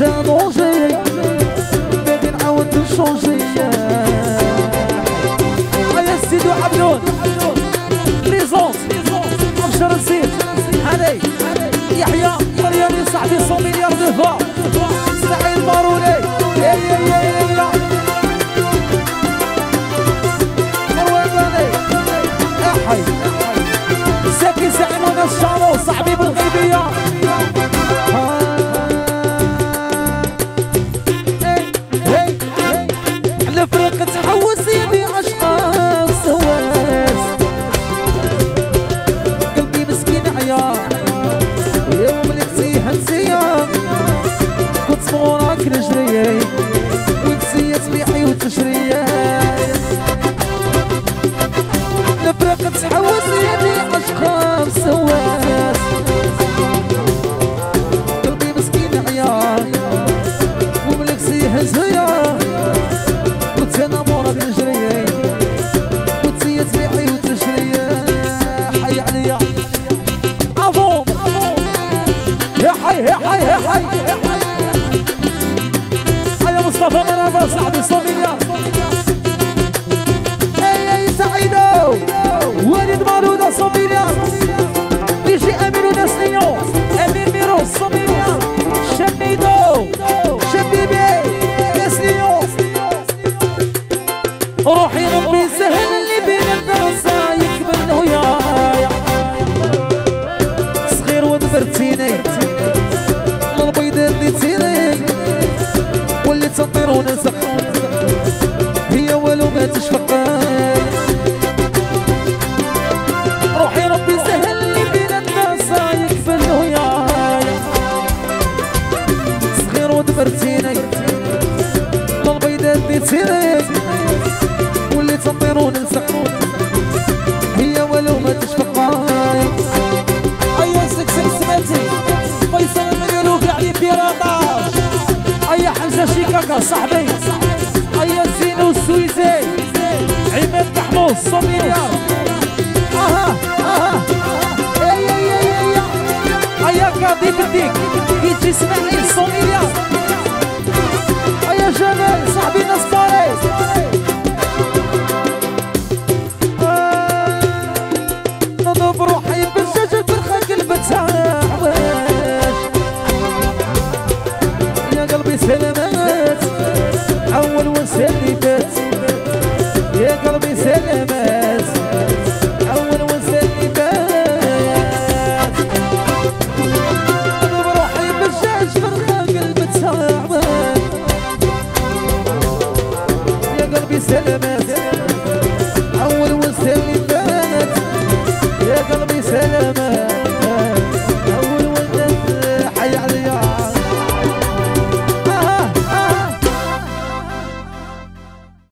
ديجا دونجي باغي نعاود نشونجي هيا سيدو عبدون بريزونس أبشر نسيت هاني يحيى مرياني صاحبي 100 مليار دو فوا اسماعيل ماروني حي زكي زعيم هذا الشارو صاحبي بالغيبية الفريق تحوس يبي عشقا سواس قلبي مسكين عيار يوم ملكتي هنسية كنت صغوراك نجري ونسية تبيعي وتشري الفريق تحوس يبي عشقا سواس قلبي مسكين عيار وملكتي هنسية كنت انا مورك نجري كنت هي تبيعي وتشري حي عليا افوم يا حي يا حي يا حي يا مصطفى منازل صاحبي 100 مليار اي سعيدو وليد مارودة 100 مليار يجي امير ونسنيو امير ميرو 100 مليار شميدو شبيبي نسنيو روحي ربي سهل اللي بين الناس يكبر ويايا صغير ودبرتيني البيض اللي تيني واللي تطير ونزق هي ولو ما تشفق روحي ربي سهل اللي بين الناس يكبر ويايا صغير ودبرتيني البيض اللي تيني واللي تطير وننسق هي ولو ما تشفق ايا سكسك سماتي فيصل المليون علي بيراطاج ايا حمزه شيكاكا صاحبي ايا زينو السويسي عماد محمود 100 مليار ايا كاضي بديك كيجي اسماعيل 100 مليار ايا جمال صاحبي نصاري بروحي بالشجر برخة قلبتها يا قلبي سلامات أول وسلمات يا قلبي سلامات أول وسلمات بروحي بالشجر برخة قلبتها يا قلبي سلامات أول وسلمات يا قلبي سلامات